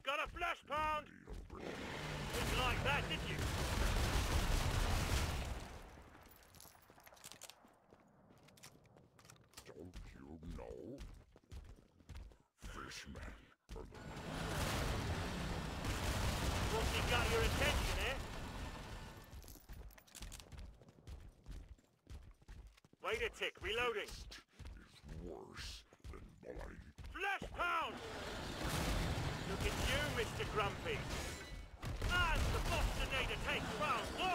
Got a flash pound! Didn't like that, did you? Don't you know? Fishmen are the... Once he got your attention, eh? Wait a tick, reloading. is worse than bloody. Flash pound! Look at you, Mr. Grumpy. And the Bostinator takes round one!